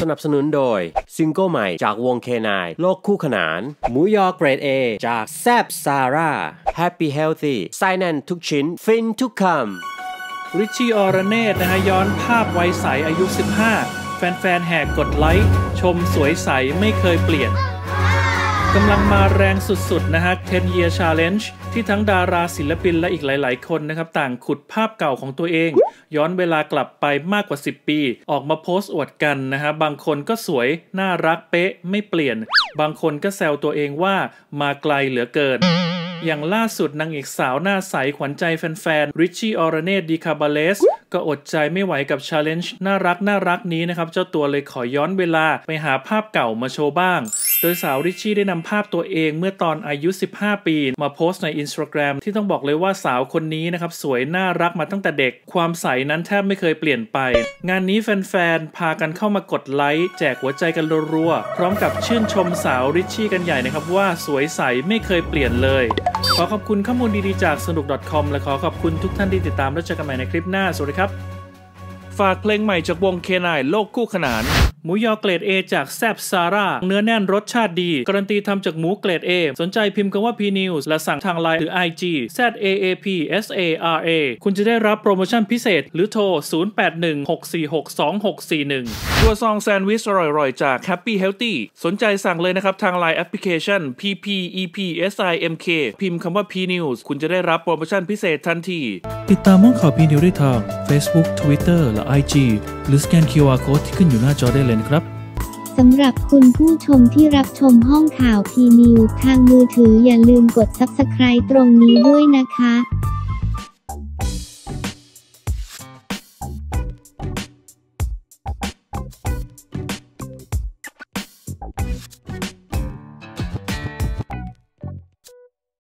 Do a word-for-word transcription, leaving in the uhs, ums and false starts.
นับสนุนโดยซิงเกิลใหม่จากวงเคนายโลกคู่ขนานหมูยอเกรด A จากแซบซาร่า Happy Healthy ไส้แน่นทุกชิ้นฟินทุกคำริชชี่อรเนตนะฮะย้อนภาพวัยใสอายุสิบห้าแฟนๆแห่กดไลค์ชมสวยใสไม่เคยเปลี่ยนกำลังมาแรงสุดๆนะฮะสิบ year challenge ที่ทั้งดาราศิลปินและอีกหลายๆคนนะครับต่างขุดภาพเก่าของตัวเองย้อนเวลากลับไปมากกว่าสิบปีออกมาโพสต์อวดกันนะฮะบางคนก็สวยน่ารักเป๊ะไม่เปลี่ยนบางคนก็แซวตัวเองว่ามาไกลเหลือเกินอย่างล่าสุดนางเอกสาวหน้าใสขวัญใจแฟนๆริชชี่อรเนตดีคาบาเลสก็อดใจไม่ไหวกับ challenge น่ารักน่ารักนี้นะครับเจ้าตัวเลยขอย้อนเวลาไปหาภาพเก่ามาโชว์บ้างโดยสาวริชชี่ได้นำภาพตัวเองเมื่อตอนอายุสิบห้าปีมาโพสต์ใน Instagram ที่ต้องบอกเลยว่าสาวคนนี้นะครับสวยน่ารักมาตั้งแต่เด็กความใสนั้นแทบไม่เคยเปลี่ยนไปงานนี้แฟนๆพากันเข้ามากดไลค์แจกหัวใจกันรัวๆพร้อมกับชื่นชมสาวริชชี่กันใหญ่นะครับว่าสวยใสไม่เคยเปลี่ยนเลยขอขอบคุณข้อมูลดีๆจากสนุก .com และขอขอบคุณทุกท่านที่ติดตามและเจอกันใหม่ในคลิปหน้าสวัสดีครับฝากเพลงใหม่จากวงเคนายโลกคู่ขนานหมูยอเกรด A จากแซบซาร่าเนื้อแน่นรสชาติดีการันตีทำจากหมูเกรด A สนใจพิมพ์คำว่า P News และสั่งทางไลน์หรือ ไอ จี แซด เอ เอ พี เอส เอ อาร์ เอ คุณจะได้รับโปรโมชั่นพิเศษหรือโทรศูนย์ แปด หนึ่ง หก สี่ หก สอง หก สี่ หนึ่งตัวซองแซนด์วิชอร่อยๆจาก Happy Healthy สนใจสั่งเลยนะครับทางไลน์แอปพลิเคชัน พี พี อี พี เอส ไอ เอ็ม เค พิมพ์คำว่า P News คุณจะได้รับโปรโมชั่นพิเศษทันทีติดตามห้องข่าว P News ได้ทาง Facebook Twitter และ ไอ จี หรือสแกน คิว อาร์ Code ที่ขึ้นอยู่หน้าจอได้เลยนะครับสำหรับคุณผู้ชมที่รับชมห้องข่าว P News ทางมือถืออย่าลืมกด ซับสไครบ์ ตรงนี้ด้วยนะคะ